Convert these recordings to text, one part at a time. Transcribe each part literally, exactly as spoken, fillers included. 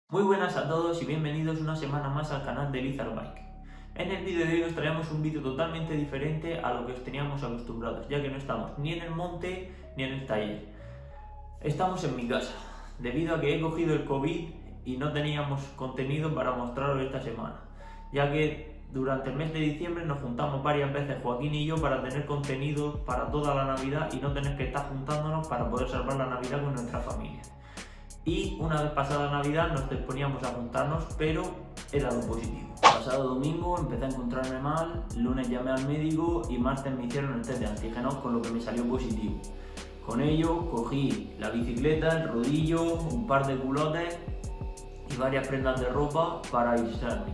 Muy buenas a todos y bienvenidos una semana más al canal de Lizard Bike. En el vídeo de hoy os traemos un vídeo totalmente diferente a lo que os teníamos acostumbrados, ya que no estamos ni en el monte ni en el taller. Estamos en mi casa, debido a que he cogido el COVID y no teníamos contenido para mostraros esta semana, ya que durante el mes de diciembre nos juntamos varias veces Joaquín y yo para tener contenido para toda la Navidad y no tener que estar juntándonos para poder salvar la Navidad con nuestra familia. Y una vez pasada Navidad nos disponíamos a juntarnos, pero era lo positivo. Pasado domingo empecé a encontrarme mal, lunes llamé al médico y martes me hicieron el test de antígenos, con lo que me salió positivo. Con ello cogí la bicicleta, el rodillo, un par de culotes y varias prendas de ropa para aislarme.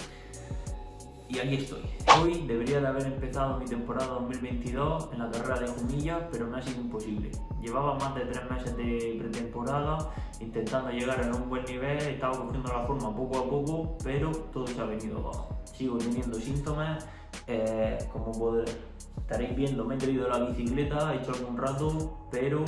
Y aquí estoy. Hoy debería de haber empezado mi temporada dos mil veintidós en la carrera de Jumilla, pero me ha sido imposible. Llevaba más de tres meses de pretemporada intentando llegar a un buen nivel, estaba cogiendo la forma poco a poco, pero todo se ha venido abajo. Sigo teniendo síntomas, eh, como poder, estaréis viendo, me he traído la bicicleta, he hecho algún rato, pero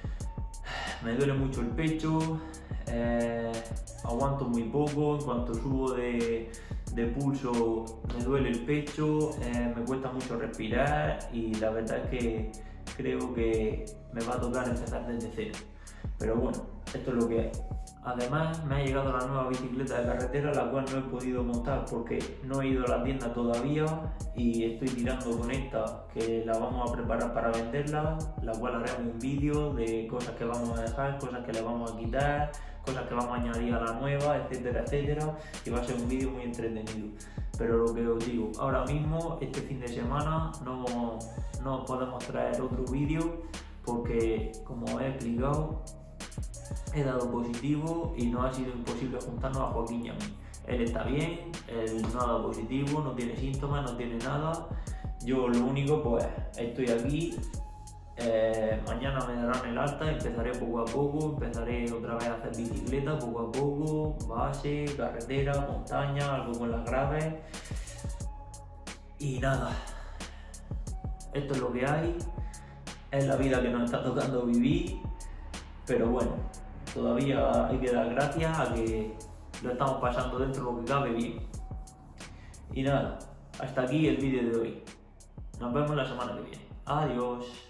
me duele mucho el pecho, eh, aguanto muy poco, en cuanto subo de, de pulso me duele el pecho, eh, me cuesta mucho respirar y la verdad es que creo que me va a tocar empezar desde cero. Pero bueno, esto es lo que hay. Además me ha llegado la nueva bicicleta de carretera, la cual no he podido montar porque no he ido a la tienda todavía y estoy tirando con esta, que la vamos a preparar para venderla, la cual haremos un vídeo de cosas que vamos a dejar, cosas que le vamos a quitar, cosas que vamos a añadir a la nueva, etcétera, etcétera, y va a ser un vídeo muy entretenido. Pero lo que os digo, ahora mismo, este fin de semana, no, no podemos traer otro vídeo porque, como he explicado, he dado positivo y no ha sido imposible juntarnos a Joaquín y a mí. Él está bien, él no ha dado positivo, no tiene síntomas, no tiene nada. Yo lo único, pues estoy aquí. Eh, mañana me darán el alta, empezaré poco a poco, empezaré otra vez a hacer bicicleta poco a poco, base, carretera, montaña, algo con las graves. Y nada, esto es lo que hay, es la vida que nos está tocando vivir, pero bueno, todavía hay que dar gracias a que lo estamos pasando dentro de lo que cabe bien. Y nada, hasta aquí el vídeo de hoy. Nos vemos la semana que viene. Adiós.